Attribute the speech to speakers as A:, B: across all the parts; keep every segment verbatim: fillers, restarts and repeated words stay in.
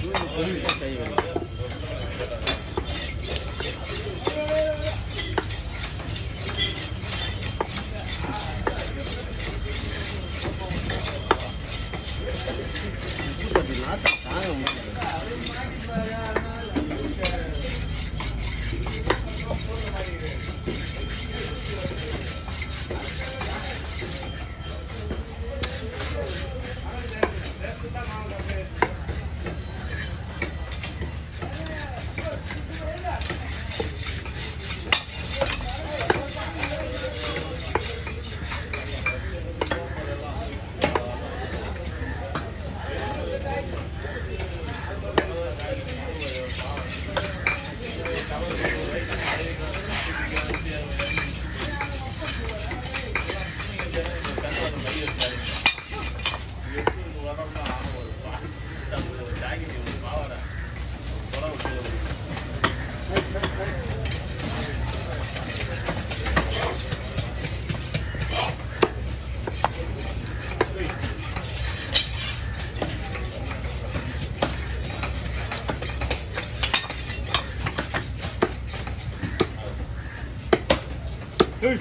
A: Hey!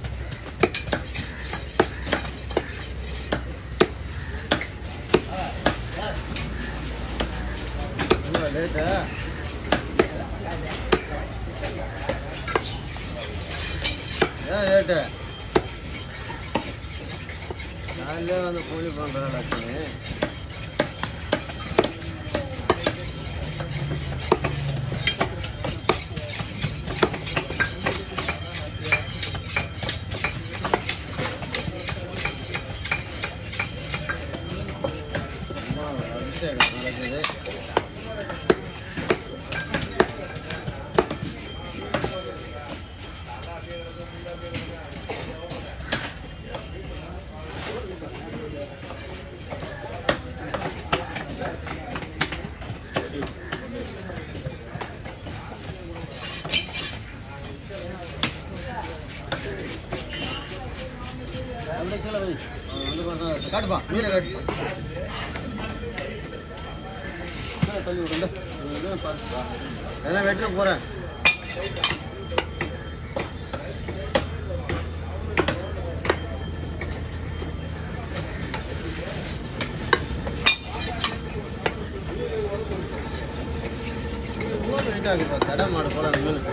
A: நாளே வந்து கூலி பண்றேன் லட்சுமி. நடக்குது. காட்டுப்பா மீனை காட்டு தள்ளி விடுங்க அதெல்லாம் வெட்ட போறேன். வெயிட் ஆகுப்பா கடை மாடு போல அந்த மீன்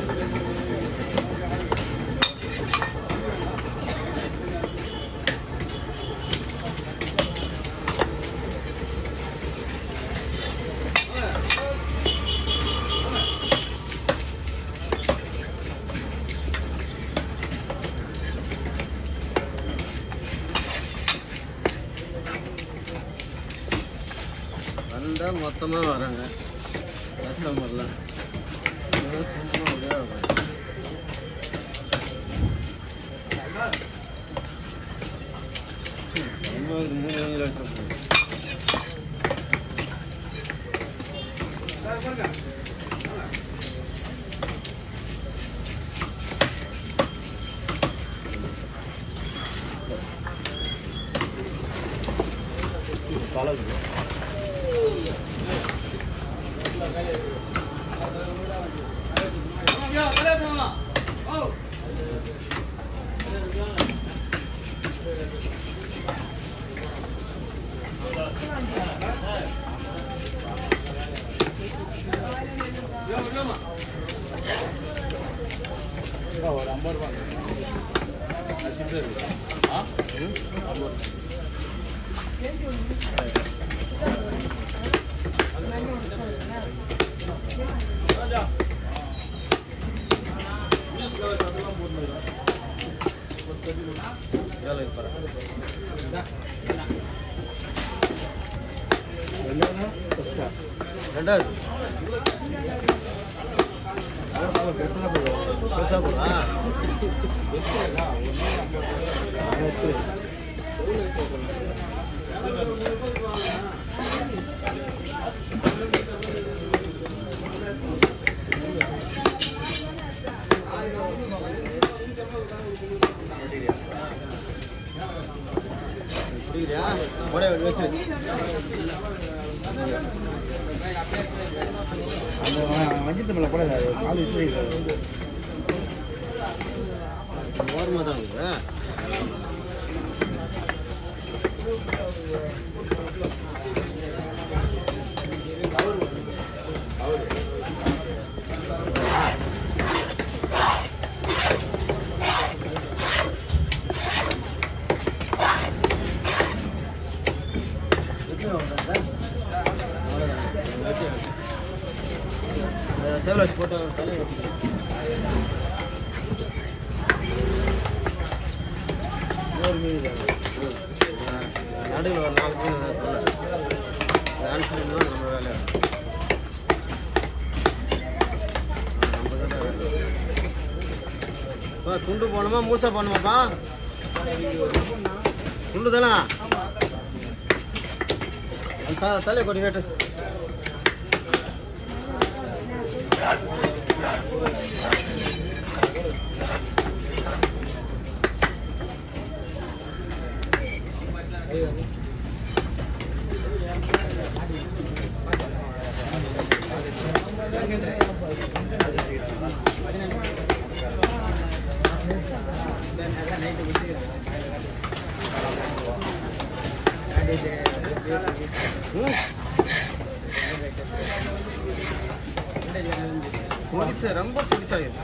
A: வந்தால் மொத்தமாக வராங்க கஸ்டமர்லாம். மூணு லட்சம் பழகு ஒரு ஐம்பது ரூபாய் ரெண்டாவது பெருசா போடுவா புரியுதா ஒரே வச்சு அந்த மஞ்சள் தமிழை கூட நாலு விஷயம் ஓரமாக தான் இருக்குது. சேவல் வச்சு போட்டு தலையை ஒரு மீன் நடுவில் ஒரு நாலு மீன் டான்ஸ் மீன் நம்ம வேலை நம்ம துண்டு போகணுமா மூசா போகணுமாப்பா? துண்டு தானே தலையை கொடி கேட்டு பொடிசு ரொம்ப பொடிசாயிருக்கு.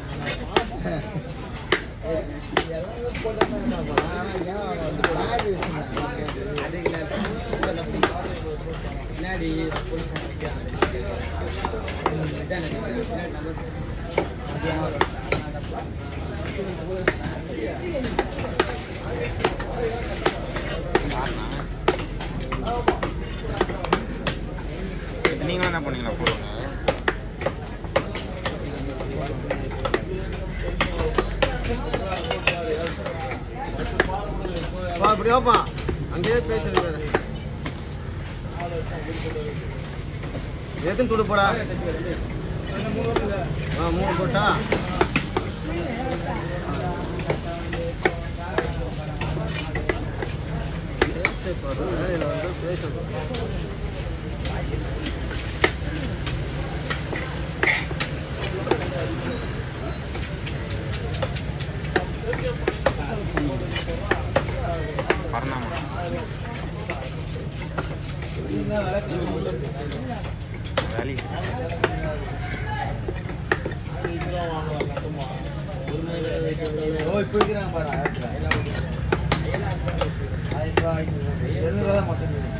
B: நீங்களும் என்ன பண்ணீங்களா போடுங்க
A: அப்படி வாப்பா அங்கேயே பேசுறது எதுன்னு துடு போடா. ஆ மூணு போட்டா வேலையில் வந்து பேசணும். ஓ இப்போ இருக்கிறாங்க பாரு ஆயிரம் ரூபாய் ஆயிரம் ரூபாய் இருநூறு ரூபா மட்டும்